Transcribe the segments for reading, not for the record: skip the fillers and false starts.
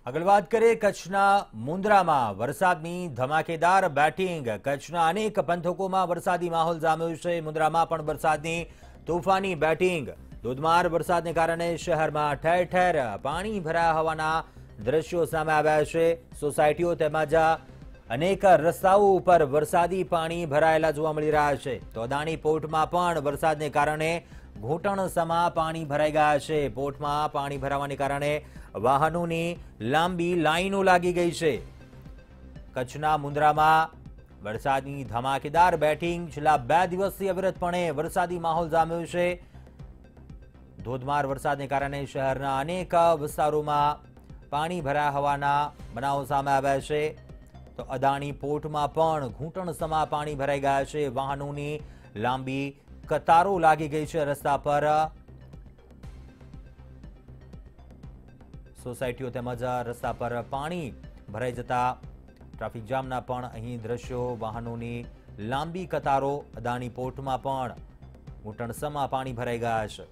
આગળ વાત કરીએ કચ્છના મુન્દ્રામાં વરસાદની ધમાકેદાર બેટિંગ। કચ્છના અનેક પંથકોમાં વરસાદી માહોલ જામ્યો છે। મુન્દ્રામાં પણ વરસાદની તોફાની બેટિંગ। ધોધમાર વરસાદને કારણે શહેરમાં ઠેર ઠેર પાણી ભરાયા હોવાના દ્રશ્યો સામે આવ્યા છે। સોસાયટીઓ તેમજ અનેક રસ્તાઓ ઉપર વરસાદી પાણી ભરાયેલા જોવા મળી રહ્યા છે। તો અદાણી પોર્ટમાં પણ વરસાદને કારણે ઘૂંટણસમા પાણી ભરાઈ ગયા છે। પોર્ટમાં પાણી ભરાવાને કારણે વાહનોની લાંબી લાઈનો લાગી ગઈ છે। કચ્છના મુન્દ્રામાં વરસાદની ધમાકેદાર બેટિંગ। છેલ્લા 2 દિવસથી અવિરતપણે વરસાદી માહોલ જામ્યો છે। ધોધમાર વરસાદને કારણે શહેરના અનેક વિસ્તારોમાં પાણી ભરાયા હોવાના બનાવો સામે આવ્યા છે। તો અદાણી પોર્ટમાં પણ ઘૂંટણસમા પાણી ભરાઈ ગયા છે। વાહનોની લાંબી કતારો લાગી ગઈ છે રસ્તા પર। સોસાયટીઓ તેમજ રસ્તા પર પાણી ભરાઈ જતા ટ્રાફિક જામના પણ અહીં દ્રશ્યો। વાહનોની લાંબી કતારો। અદાણી પોર્ટમાં પણ ઘૂંટણસમા પાણી ભરાઈ ગયા છે।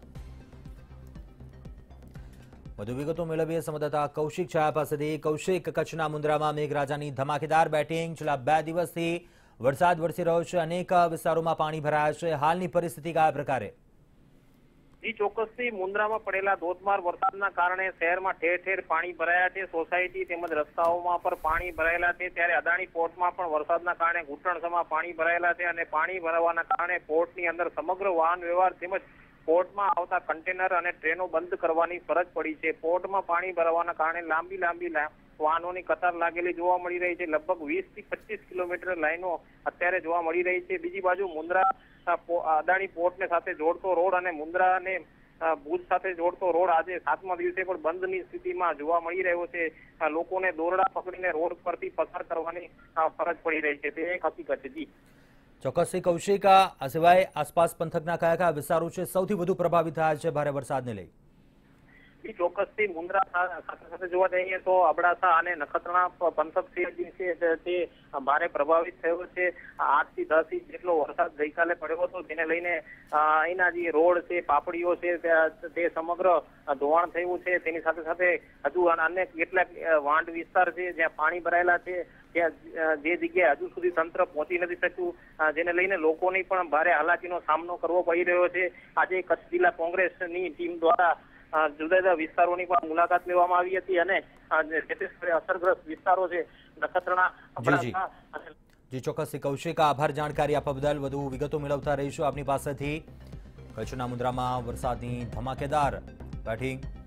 વધુ વિગતો મેળવીએ સંવાદદાતા કૌશિક છાયા પાસેથી। કૌશિક, કચ્છના મુન્દ્રામાં મેઘરાજાની ધમાકેદાર બેટિંગ। છેલ્લા 2 દિવસથી વરસાદ વરસી રહ્યો છે। અનેક વિસ્તારોમાં પાણી ભરાયા છે। હાલની પરિસ્થિતિ કયા પ્રકારે? જી ચોક્કસથી મુન્દ્રામાં પડેલા ધોધમાર વરસાદના કારણે શહેરમાં ઠેર ઠેર પાણી ભરાયા છે। સોસાયટી તેમજ રસ્તાઓમાં પર પાણી ભરાયેલા છે। ત્યારે અદાણી પોર્ટમાં પણ વરસાદના કારણે ઘૂંટણસમા પાણી ભરાયેલા છે અને પાણી ભરાવાના કારણે પોર્ટની અંદર સમગ્ર વાહન વ્યવહાર તેમજ પોર્ટમાં આવતા કન્ટેનર અને ટ્રેનો બંધ કરવાની ફરજ પડી છે। પોર્ટમાં પાણી ભરાવાના કારણે લાંબી વાહનોની કતાર લાગેલી જોવા મળી રહી છે। લગભગ 20 થી 25 કિલોમીટર લાઈનો અત્યારે જોવા મળી રહી છે। બીજી બાજુ મુન્દ્રા અદાણી પોર્ટને સાથે જોડતો રોડ અને મુન્દ્રા અને ભુજ સાથે જોડતો રોડ આજે 7મા દિવસે પણ બંધની સ્થિતિમાં જોવા મળી રહ્યો છે। લોકોને દોરડા પકડીને રોડ પરથી પસાર કરવાની ફરજ પડી રહી છે। તે એક હકીકત છે। જી ચોક્કસથી કૌશિક, આ સિવાય આસપાસ પંથકના કયા કયા વિસ્તારો છે સૌથી વધુ પ્રભાવિત થયા છે ભારે વરસાદને લઈ? ચોક્કસથી મુન્દ્રા સાથે જોવા જઈએ તો અબડાસા અને નખત્રાણા પંથક છે તે ભારે પ્રભાવિત થયો છે। 8 થી 10 ઇંચ જેટલો વરસાદ ગઈકાલે પડ્યો હતો, જેને લઈને અહીંના જે રોડ છે, પાપડીઓ છે તે સમગ્ર ધોવાણ થયું છે। તેની સાથે સાથે હજુ અન્ય કેટલાક વાંઢ વિસ્તાર છે જ્યાં પાણી ભરાયેલા છે, ત્યાં જે જગ્યાએ હજુ સુધી તંત્ર પહોંચી નથી શક્યું, જેને લઈને લોકોની પણ ભારે હાલાકીનો સામનો કરવો પડી રહ્યો છે। આજે કચ્છ જિલ્લા કોંગ્રેસની ટીમ દ્વારા જુદા જુદા વિસ્તારોની પણ મુલાકાત લેવામાં આવી હતી અને અસરગ્રસ્ત વિસ્તારો છે નખત્રાણા। જી ચોક્કસથી કૌશિક, આભાર જાણકારી આપવા બદલ। વધુ વિગતો મેળવતા રહીશું આપની પાસેથી। કચ્છના મુન્દ્રામાં વરસાદની ધમાકેદાર બેટિંગ।